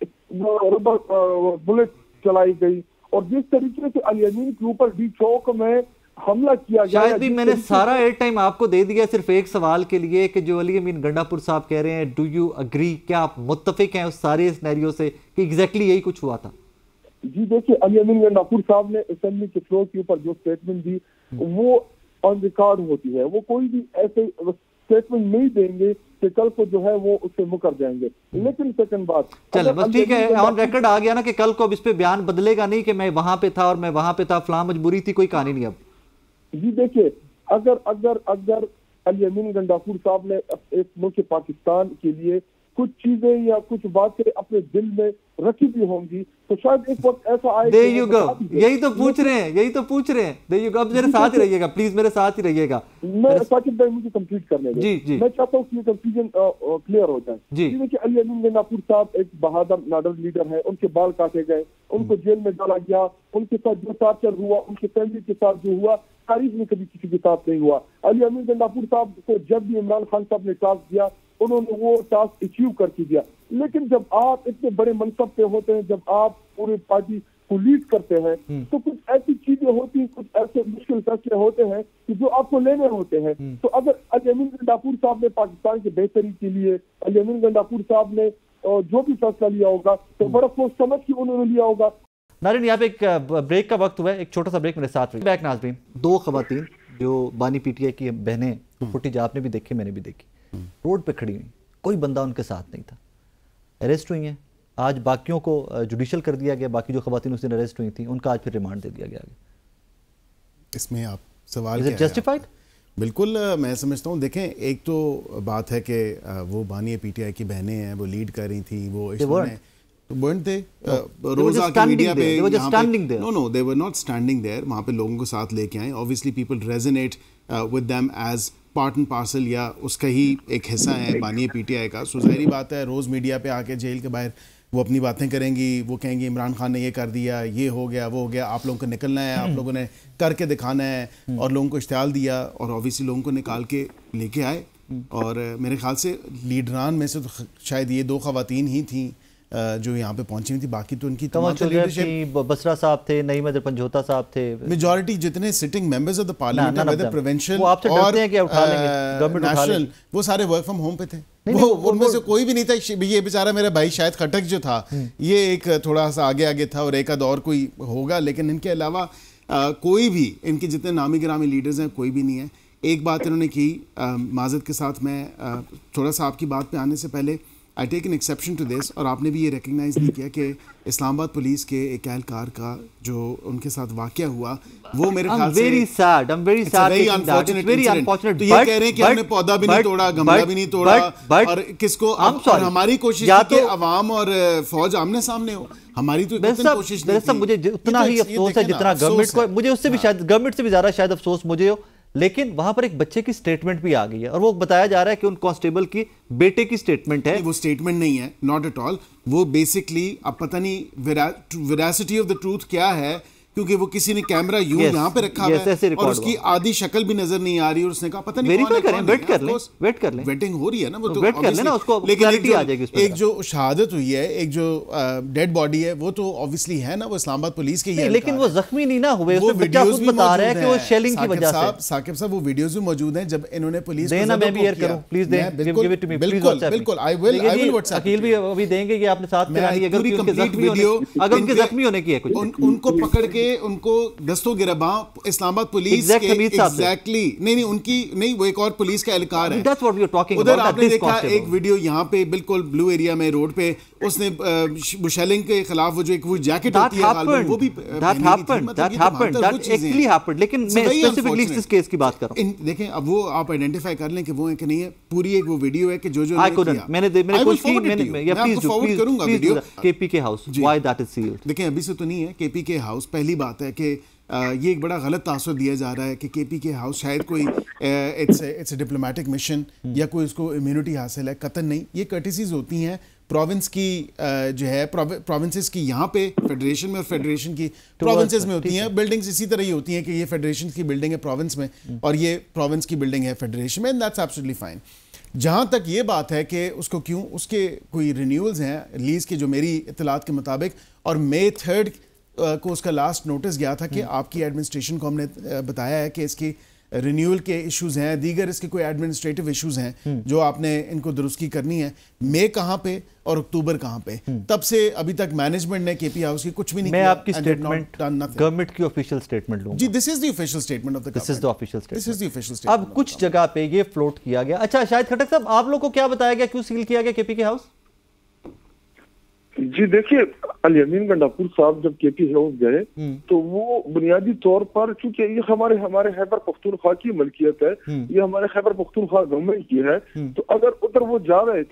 बुलेट चलाई गई, और जिस तरीके से अली अमीन के ऊपर डी चौक में हमला किया गया। शायद भी मैंने सारा एयर टाइम आपको दे दिया सिर्फ एक सवाल के लिए कि जो अली अमीन गंडापुर साहब कह रहे हैं, डू यू अग्री, क्या आप मुत्तफिक हैं उस सारे सिनेरियो से कि एग्जैक्टली यही कुछ हुआ था? जी देखिए, अली अमीन गंडापुर साहब ने असेंबली के फ्लोर के ऊपर जो स्टेटमेंट दी वो ऑन रिकॉर्ड होती है। वो कोई भी ऐसे स्टेटमेंट नहीं देंगे कि कल को जो है वो उससे मुकर जाएंगे। लेकिन सेकंड बात, चलो बस ठीक है, ऑन रिकॉर्ड आ गया ना कि कल को अब इस पे बयान बदलेगा नहीं कि मैं वहां पे था और मैं वहां पे था, फलां मजबूरी थी, कोई कहानी नहीं अब। जी देखिए, अगर अगर अगर अली अमीन गंडापुर साहब ने एक मुल्क पाकिस्तान के लिए कुछ चीजें या कुछ बातें अपने दिल में रखी भी होंगी, तो शायद एक वक्त ऐसा आए। दे यू गो, यही तो पूछ रहे हैं, यही तो पूछ रहे हैं। दे यू गो, अब मेरे साथ ही रहिएगा प्लीज, मेरे साथ ही रहिएगा। मैं साकिब भाई मुझे कंप्लीट करने दें। जी जी, मैं चाहता हूँ कि कंफ्यूजन क्लियर हो जाए। जी देखिए, अली अमीन गंडापुर साहब एक बहादुर नाडर लीडर है, उनके बाल काटे गए, उनको जेल में डाला गया, उनके साथ जो टॉर्चर हुआ, उनके फैमिली के साथ जो हुआ, तारीख में कभी किसी के साथ नहीं हुआ। अली अमीन गंडापुर साहब को जब भी इमरान खान साहब ने टास्क दिया, उन्होंने वो टास्क अचीव करके दिया। लेकिन जब आप इतने बड़े मनसब पे होते हैं, जब आप पूरी पार्टी को लीड करते हैं, तो कुछ ऐसी चीजें होती हैं, कुछ ऐसे मुश्किल फैसले होते हैं कि जो आपको लेने होते हैं। तो अगर अली अमीन गंडापुर साहब ने पाकिस्तान की बेहतरी के लिए, अली अमीन गंडापुर साहब ने जो भी फैसला लिया होगा, तो बड़ा सोच समझ के उन्होंने लिया होगा। नाज़रीन, यहाँ पे एक ब्रेक का वक्त हुआ है, एक छोटा सा ब्रेक मेरे साथ। बैक नाज़रीन, दो खवातीन जो बानी पीटीआई की बहनें, फुटेज आपने भी देखी, मैंने भी देखी, रोड पे खड़ी हुई, कोई बंदा उनके साथ नहीं था, अरेस्ट हुई हैं। आज बाकियों को जुडिशल कर दिया गया, बाकी जो खवातीन उस दिन अरेस्ट हुई थी उनका आज फिर रिमांड दे दिया गया। इसमें आप सवाल इज इट जस्टिफाइड? बिल्कुल, मैं समझता हूँ। देखें, एक तो बात है कि वो बानी पीटीआई की बहनें हैं, वो लीड कर रही थी, वो तो weren't they? रोज आके मीडिया पे no no they were not standing there, वहाँ पे लोगों को साथ लेके आए। Obviously people resonate with them as part and parcel, या उसका ही एक हिस्सा है बानी पीटीआई का। सो जाहिर बात है, रोज मीडिया पे आके जेल के बाहर वो अपनी बातें करेंगी, वो कहेंगी इमरान खान ने ये कर दिया, ये हो गया, वो हो गया, आप लोगों को निकलना है, आप लोगों ने करके दिखाना है, और लोगों को इश्तिहाल दिया, और ऑब्वियसली लोगों को निकाल के लेके आए। और मेरे ख्याल से लीडरान में से तो शायद ये दो खवातीन ही थी जो यहाँ पे पहुंची हुई थी, बाकी तो उनकी बसरा साहब थे, नईम अदर पंजोता साहब थे, मेजॉरिटी जितने sitting members of the parliament, whether prevention और नेशनल, वो सारे वर्क फ्रॉम होम पे थे। वो उनमें से कोई भी नहीं था। ये बेचारा मेरा भाई शायद खटक जो था, ये एक थोड़ा सा आगे आगे था, और एक आध और कोई होगा, लेकिन इनके अलावा कोई भी, इनके जितने नामी गिरामी लीडर्स हैं, कोई भी नहीं है। एक बात इन्होंने की, माजरत के साथ मैं थोड़ा सा आपकी बात पे आने से पहले, I take an exception to this, और आपने भी ये रिकग्नाइज नहीं किया कि इस्लामाबाद पुलिस के एक एहलकार का जो उनके साथ वाकया हुआ, वो मेरे ख्याल से very sad, I am very sad, very unfortunate, very unfortunate. तो ये कह रहे हैं कि हमने पौधा भी नहीं तोड़ा, गमला भी नहीं तोड़ा, और किसको, और हमारी कोशिश थी कि अवाम और फौज आमने सामने हो। हमारी तो कोशिश नहीं थी। मुझे उतना ही अफसोस है जितना गवर्नमेंट को, मुझे उससे भी शायद गवर्नमेंट से भी ज्यादा शायद अफसोस मुझे हो। लेकिन वहां पर एक बच्चे की स्टेटमेंट भी आ गई है, और वो बताया जा रहा है कि उन कांस्टेबल की बेटे की स्टेटमेंट है। वो स्टेटमेंट नहीं है, नॉट एट ऑल। वो बेसिकली, अब पता नहीं वेरासिटी ऑफ द ट्रूथ क्या है, क्योंकि वो किसी ने कैमरा यूं yes, यहाँ पे रखा हुआ yes, है, और उसकी आधी शक्ल भी नजर नहीं आ रही, और उसने कहा पता नहीं वेरीफाई करें, वेट कर लें, वेट कर लें, वेटिंग हो रही है ना, वो तो वेट कर लेना, उसको क्लैरिटी आ जाएगी। एक जो शहादत हुई है, एक जो डेड बॉडी है, वो तो ऑब्वियसली है ना, वो इस्लामाबाद पुलिस के ही, लेकिन वो जख्मी नहीं ना हुए, उसमें बच्चा खुद बता रहा है कि वो शेलिंग की वजह से। साकिब साहब, वो वीडियोस भी मौजूद हैं जब इन्होंने पुलिस को देना, मैं भी शेयर करूं, प्लीज दे, गिव इट टू मी, बिल्कुल बिल्कुल, I will I will WhatsApp. Aqeel भी अभी देंगे कि आपने साथ करानी है, अगर उनके जख्मी होने, अगर उनके जख्मी होने की है कुछ, उनको पकड़ के उनको दस्तों गिरबां इस्लामाबाद पुलिस के एग्जैक्टली नहीं नहीं उनकी नहीं, वो एक और पुलिस का एहलकार है। That's what we are talking उधर about, आपने देखा एक वीडियो यहाँ पे बिल्कुल ब्लू एरिया में रोड पे, उसने बुशेलिंग के खिलाफ वो जो एक वो जैकेट होती है, वो भी that happened, that happened, that actually happened। लेकिन मैं स्पेसिफिकली इस केस की बात कर रहा हूं। देखें, अब वो आप आइडेंटिफाई कर लें कि वो है कि नहीं है। पूरी एक वो वीडियो है कि जो जो मैंने मैंने कोशिश की, मैंने या प्लीज फॉरवर्ड करूंगा video, KPK house, why that is sealed. देखें, अभी से तो नहीं है केपीके हाउस। पहली बात है कि Uh, ये एक बड़ा गलत तासुर दिया जा रहा है कि केपीके हाउस शायद कोई it's it's a diplomatic mission या कोई उसको इम्यूनिटी हासिल है, कतन नहीं। ये कर्टिसीज होती हैं प्रोविंस की, uh, जो है प्रोविंसेस की, यहाँ पे फेडरेशन में, और फेडरेशन की प्रोविंसेस में होती हैं। बिल्डिंग्स इसी तरह ही होती हैं कि ये फेडरेशन की बिल्डिंग है प्रोविंस में, और ये प्रोविंस की बिल्डिंग है फेडरेशन में, एंड दैट्स एब्सोल्युटली फाइन। जहाँ तक ये बात है कि उसको क्यों, उसके कोई रिन्यूअल्स हैं रिलीज के, जो मेरी इत्तलात के मुताबिक, और मई थर्ड को उसका लास्ट नोटिस गया था कि आपकी एडमिनिस्ट्रेशन को हमने बताया है कि इसकी रिन्यूअल के इश्यूज हैं, दीगर इसके कोई एडमिनिस्ट्रेटिव इश्यूज हैं जो आपने इनको दुरुस्ती करनी है। मई कहाँ पे और अक्टूबर कहाँ पे, तब से अभी तक मैनेजमेंट ने केपी हाउस की कुछ भी नहीं मैं किया। आपकी स्टेटमेंट, गवर्नमेंट की ऑफिशियल स्टेटमेंट लूंगा जी। This is the official statement of the this is the official statement, this is the official statement. अब कुछ जगह पे ये फ्लोट किया गया। अच्छा शाहिद खटक साहब, आप लोग को क्या बताया गया, क्यों सील किया गया केपी के हाउस? जी देखिए, अली अमीन गंडापुर साहब जब केपी हाउस गए तो वो बुनियादी तौर पर, क्योंकि ये हमारे हमारे खैबर पख्तूनख्वा की मलकियत है, ये हमारे खैबर पख्तूनख्वा गवर्नमेंट की है, तो अगर उधर वो जा रहे थे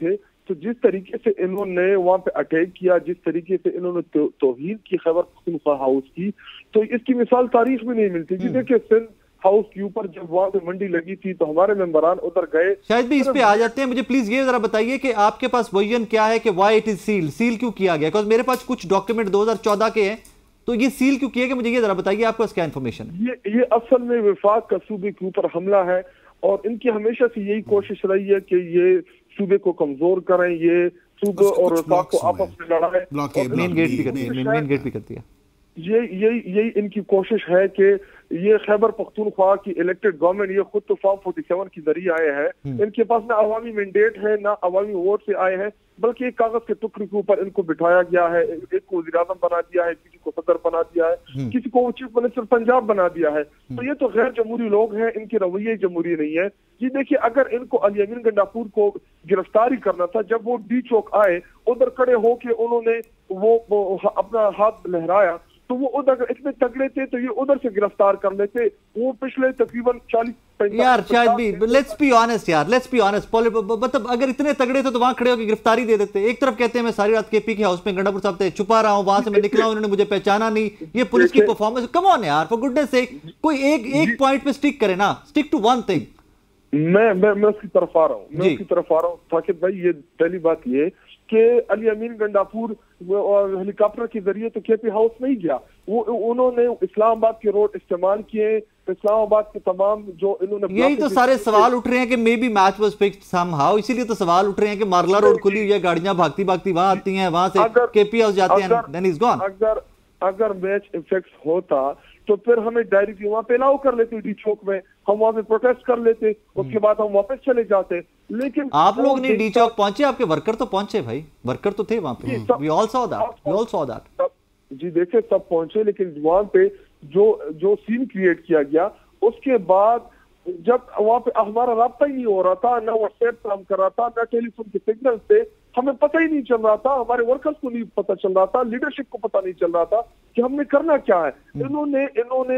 तो जिस तरीके से इन्होंने वहां पे अटैक किया, जिस तरीके से इन्होंने तो, तौहीन की खैबर पख्तूनख्वा हाउस की, तो इसकी मिसाल तारीख में नहीं मिलती। जी देखिए सिंध हाउस के ऊपर जब वहां पे मंडी लगी थी तो हमारे मेंबरान उधर गए। शायद भी इस पे आ जाते हैं, मुझे प्लीज ये जरा बताइए कि आपके पास वर्जन क्या है कि why it is seal, seal क्यों किया गया? बिकॉज़ मेरे पास कुछ डॉक्यूमेंट दो हज़ार चौदह के हैं, तो ये सील क्यों किया गया? मुझे ये जरा बताइए, आपके पास क्या इन्फॉर्मेशन है? ये ये असल में विफाक का सूबे के ऊपर हमला है और इनकी हमेशा से यही कोशिश रही है कि ये सूबे को कमजोर करें, ये सूबे और विफाक को आपस में लड़ाएं। मेन गेट भी करती है, मेन गेट भी करती है। ये यही यही इनकी कोशिश है कि ये खैबर पख्तूनख्वा की इलेक्टेड गवर्नमेंट ये खुद तो फॉर्म सैंतालीस के जरिए आए हैं, इनके पास ना अवामी मैंडेट है ना अवामी वोट से आए हैं, बल्कि एक कागज के टुकड़े के ऊपर इनको बिठाया गया है। एक को वज़ीर आज़म बना दिया है, किसी को सदर बना दिया है, किसी को चीफ मिनिस्टर पंजाब बना दिया है। तो ये तो गैर जमहूरी लोग हैं, इनके रवैये जमहूरी नहीं है। ये देखिए अगर इनको अल यमीन गंडापुर को गिरफ्तारी करना था, जब वो डी चौक आए उधर खड़े होके उन्होंने वो, वो अपना हाथ लहराया, तो वो उधर इतने तगड़े थे तो ये उधर से गिरफ्तार कर लेते। वो पिछले तकरीबन चालीस यार शायद भी लेट्स बी ऑनेस्ट यार लेट्स बी ऑनेस्ट मतलब अगर इतने तगड़े थे तो वहां खड़े होकर गिरफ्तारी दे देते। एक तरफ कहते हैं मैं सारी रात केपी के हाउस में गंडापुर साहब थे, छुपा रहा हूं, वहां से मैं निकला हूं, उन्होंने मुझे पहचाना नहीं, ये पुलिस की परफॉर्मेंस। कम ऑन यार, फॉर गुडनेस सेक कोई एक एक पॉइंट पे स्टिक करे ना, स्टिक टू वन थिंग। मैं मैं मैं उसकी तरफ आ रहा हूँ मैं उसकी तरफ आ रहा हूँ साकिब भाई। ये पहली बात ये कि अली अमीन गंडापुर और हेलीकॉप्टर के जरिए तो केपी हाउस नहीं गया, वो उन्होंने इस्लामाबाद के रोड इस्तेमाल किए, इस्लामाबाद के तमाम जो इन्होंने। यही तो सारे सवाल उठ रहे हैं कि maybe match was fixed somehow, इसीलिए तो सवाल उठ रहे हैं कि मारला रोड खुली हुई है, गाड़ियां भागती भागती वहां आती हैं, वहां से केपी हाउस जाते हैं, देन इज गॉन। अगर अगर मैच फिक्स होता तो फिर हमें डायरेक्टली वहां पे अलाउ कर लेते डी चौक में, हम वहां पे प्रोटेस्ट कर लेते, उसके बाद हम वापस चले जाते। लेकिन आप लोग नहीं डी चौक पहुंचे, आपके वर्कर तो पहुंचे भाई, वर्कर तो थे वहां पे। We all saw that, we all saw that. जी देखिए सब पहुंचे, लेकिन वहां पे जो जो सीन क्रिएट किया गया, उसके बाद जब वहां पे हमारा राब्ता ही नहीं हो रहा था, ना व्हाट्सएप काम कर रहा था, ना टेलीफोन के सिग्नल से, हमें पता ही नहीं चल रहा था, हमारे वर्कर्स को नहीं पता चल रहा था, लीडरशिप को पता नहीं चल रहा था कि हमने करना क्या है। इन्होंने इन्होंने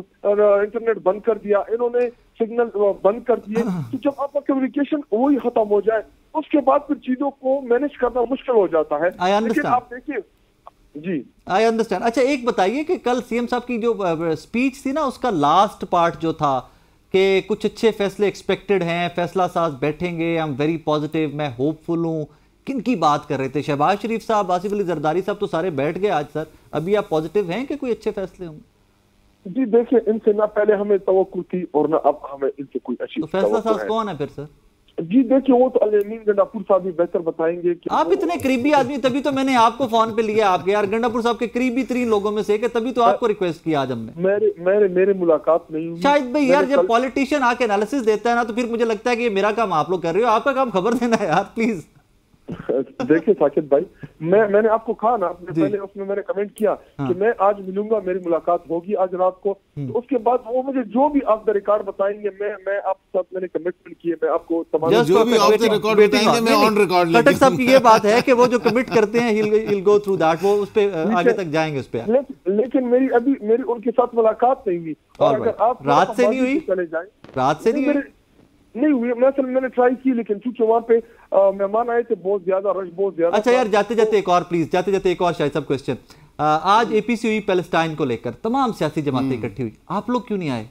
इंटरनेट बंद कर दिया, इन्होंने सिग्नल बंद कर दिए। तो जब आपका कम्युनिकेशन वही खत्म हो जाए, उसके बाद फिर चीजों को मैनेज करना मुश्किल हो जाता है। लेकिन आप देखिए जी, आई अंडरस्टैंड। अच्छा एक बताइए कि कल सीएम साहब की जो स्पीच थी ना, उसका लास्ट पार्ट जो था कि कुछ अच्छे फैसले एक्सपेक्टेड हैं, फैसला साज बैठेंगे, आई एम वेरी पॉजिटिव, मैं होपफुल हूं, किन की बात कर रहे थे? शहबाज शरीफ साहब, आसिफ अली जरदारी साहब तो सारे बैठ गए आज। सर अभी आप पॉजिटिव हैं कि कोई अच्छे फैसले होंगे? जी देखिए इनसे ना पहले हमें तवक्कुल थी और ना अब हमें इनसे कोई अच्छी। तो फैसला साज कौन है फिर सर? जी देखिए वो तो अली अमीन गंडापुर साहब भी बेहतर बताएंगे कि आप इतने करीबी आदमी, तभी तो मैंने आपको फोन पे लिया आपके, यार गंडापुर साहब के करीबी तीन लोगों में से, तभी तो आपको रिक्वेस्ट किया आज हमने। मेरे मेरे मेरे मुलाकात नहीं हुई शायद भाई यार, जब पॉलिटिशियन आके एनालिसिस देता है ना, तो फिर मुझे लगता है कि ये मेरा काम आप लोग कर रहे हो, आपका काम खबर देना है यार प्लीज। देखिए साकिब भाई, मैं मैंने आपको कहा ना, पहले उसमें मैंने कमेंट किया हाँ। कि मैं आज मिलूंगा, मेरी मुलाकात होगी आज रात को, तो उसके बाद वो मुझे जो भी आप द रिकॉर्ड बताएंगे, मैं मैं आपके साथ मैंने कमिटमेंट किए, मैं आपको तमाम जो भी ऑफ द रिकॉर्ड बताएंगे मैं ऑन रिकॉर्ड। खट्टर साहब की ये बात है कि वो जो कमिट करते हैं he will go through that, वो उस पे आगे तक जाएंगे उस पे। लेकिन मेरी अभी मेरी उनके साथ मुलाकात नहीं हुई, और अगर आप रात से नहीं हुई, चले जाए रात से नहीं हुई नहीं हुई मैं मैंने ट्राई की, लेकिन चूंकि वहाँ पे मेहमान आए थे, बहुत ज्यादा रश, बहुत ज्यादा। अच्छा यार जाते जाते एक और प्लीज, जाते जाते एक और शायद सब क्वेश्चन। आज एपीसी हुई पैलेस्टाइन को लेकर, तमाम सियासी जमातें इकट्ठी हुई, आप लोग क्यों नहीं आए?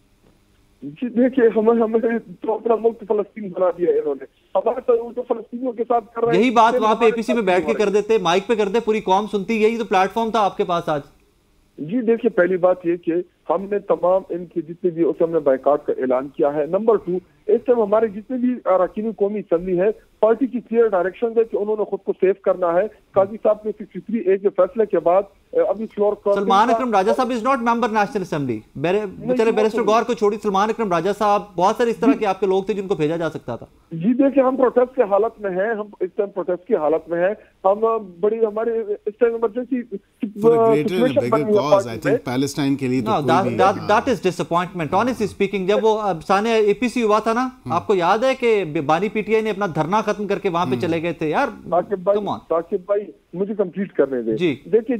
जी देखिए हमें हमें तो अपना मुल्क फलस्तीन बना दिया इन्होंने, हमारे तो फलस्तीनियों के साथ कर रहे हैं। यही बात वहां पे एपीसी में बैठ के कर देते, माइक पे कर दे, पूरी कौम सुनती, यही तो प्लेटफॉर्म था आपके पास आज। जी देखिए पहली बात ये कि हमने तमाम इनके जितने भी उसे हमने बाइकाट का ऐलान किया है। नंबर टू, इस टाइम हमारे जितने भी अरकान कौमी असम्बली है, पार्टी की क्लियर डायरेक्शन है कि उन्होंने खुद को सेव करना है। काजी साहब के सिक्सटी थ्री ए के फैसले के बाद अभी फ्लोर सलमान अकरम राजा साहब is not member national assembly, बेचारे बैरिस्टर गौर को छोड़ी, सलमान अकरम राजा साहब, बहुत सारे इस तरह के आपके लोग थे जिनको भेजा जा सकता था। जी देखिए हम प्रोटेस्ट की हालत में हैं, हम इस टाइम प्रोटेस्ट की हालत में हैं, हम बड़ी हमारे इस टाइम इमरजेंसी पैलेस्टाइन के लिए that is disappointment honestly speaking. जब वो साने एपीसी हुआ था ना, आपको याद है कि बानी पीटीआई ने अपना धरना खत्म करके वहां पे चले गए थे यार। साकिब भाई, साकिब भाई मुझे कंप्लीट करने दे। देखिए जी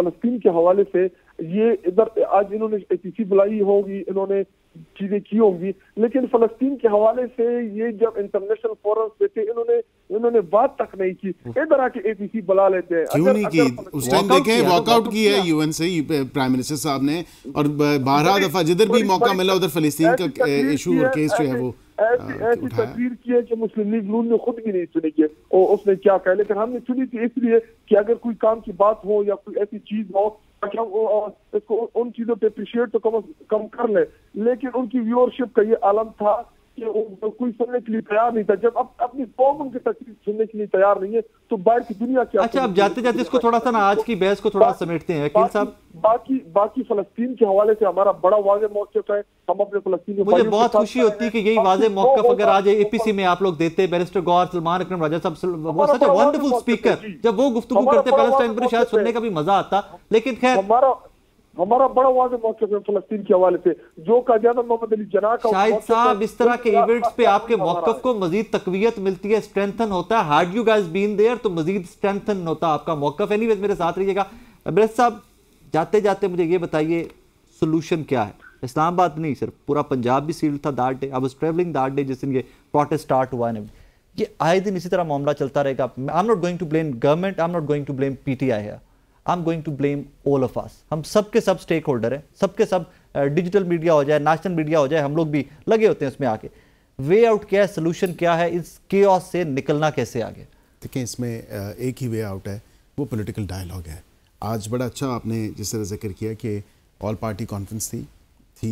फलस्तीन के हवाले से ये इधर आज इन्होंने एपीसी बुलाई होगी, इन्होंने चीजें की होंगी, लेकिन फलस्तीन के हवाले से ये जब इंटरनेशनल फोरम पे थे इन्होंने इन्होंने बात तक नहीं की। इधर आके एपीसी बुला लेते हैं। क्यों नहीं की? उस टाइम देखें वॉकआउट की है यूएन से प्राइम मिनिस्टर साहब ने, और बारह दफा जिधर भी मौका मिला उधर फलस्तीन का इशू और केस जो है वो ऐसी ऐसी तकरीर की है कि मुस्लिम लीग नून ने खुद भी नहीं सुनी कि और उसने क्या कहा, लेकिन हमने सुनी थी इसलिए कि अगर कोई काम की बात हो या कोई ऐसी चीज हो ताकि हम इसको उन चीजों पे अप्रिशिएट तो कम कम कर ले, लेकिन उनकी व्यूअरशिप का ये आलम था कि वो कोई सुनने के लिए तैयार नहीं था। जब अब अपनी कौम उनकी तकलीफ सुनने के लिए तैयार नहीं है तो बाहर की दुनिया क्या। अच्छा, अब जाते जाते इसको थोड़ा सा ना आज की बहस को थोड़ा समेटते हैं वकील साहब। बाकी बाकी फलस्तीन के हवाले से हमारा बड़ा वाज़ेह मौक़िफ़ है। हम अपने फलस्तीन मुझे बहुत खुशी होती है कि यही वाज़ेह मौक़िफ़ अगर आज एपीसी में आप लोग देते, बैरिस्टर गौहर सलमान अकरम राजा साहब सच अ वंडरफुल स्पीकर, जब वो गुफ्तगू करते पैलेस्टाइन पर शायद सुनने का भी मजा आता, लेकिन खैर हमारा हमारा बड़ा वाज़ेह मौक़िफ़ है फलस्तीन के हवाले से। जो का ज्यादा मोहम्मद अली जना का शाहिद साहब, इस तरह के इवेंट्स पे आपके मौक़िफ़ को मजीद तकवीयत मिलती है, स्ट्रेंथन होता है। Had you guys been there तो मजीद स्ट्रेंथन होता है आपका मौक़िफ़। एनीवेज मेरे साथ रहिएगा। बैरिस्टर साहब, जाते जाते मुझे ये बताइए सोल्यूशन क्या है? इस्लामाबाद नहीं, सिर्फ पूरा पंजाब भी सील्ड था that day. I was travelling that day जिस दिन ये प्रोटेस्ट स्टार्ट हुआ है। ये आए दिन इसी तरह मामला चलता रहेगा। I am not going to blame government, I am not going to blame PTI है, I am going to blame all of us. हम सबके सब स्टेक होल्डर हैं, सबके सब डिजिटल मीडिया हो जाए, नेशनल मीडिया हो जाए, हम लोग भी लगे होते हैं उसमें आके। वे आउट क्या है, सोल्यूशन क्या है, इस केओस से निकलना कैसे आगे? देखिए, इसमें एक ही वे आउट है, वो पॉलिटिकल डायलॉग है। आज बड़ा अच्छा आपने जिस तरह जिक्र किया कि ऑल पार्टी कॉन्फ्रेंस थी थी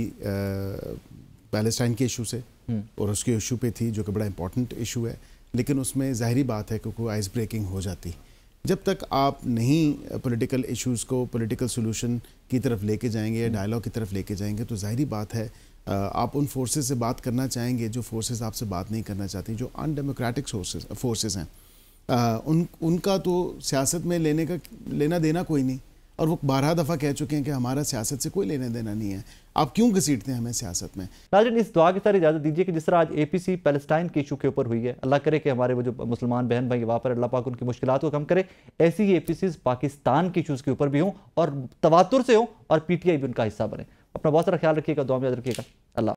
पैलेस्टाइन के इशू से और उसके इशू पे थी, जो कि बड़ा इंपॉर्टेंट इशू है, लेकिन उसमें ज़ाहिरी बात है कि कोई आइस ब्रेकिंग हो जाती। जब तक आप नहीं पॉलिटिकल इश्यूज़ को पॉलिटिकल सोल्यूशन की तरफ लेके जाएंगे या डायलॉग की तरफ लेके जाएंगे, तो ज़ाहिरी बात है आप उन फोर्सेस से बात करना चाहेंगे जो फोर्सेस आपसे बात नहीं करना चाहती, जो अनडेमोक्रेटिक फोर्सेस हैं। आ, उन उनका तो सियासत में लेने का लेना देना कोई नहीं, और वो बारह दफ़ा कह चुके हैं कि हमारा सियासत से कोई लेना देना नहीं है। आप क्यों घसीटते हैं हमें सियासत में? नाज़रीन, इस दुआ के साथ इजाज़त दीजिए कि जिस तरह आज एपीसी पैलेस्टाइन के इशू के ऊपर हुई है, अल्लाह करे कि हमारे वो जो मुसलमान बहन भाई वहाँ पर अल्लाह पाक उनकी मुश्किलात को कम करे। ऐसी ही एपीसीज पाकिस्तान के इशूज़ के ऊपर भी हों और तवातुर से हों और पीटीआई भी उनका हिस्सा बने। अपना बहुत सारा ख्याल रखिएगा, दुआ में याद रखिएगा। अल्लाह।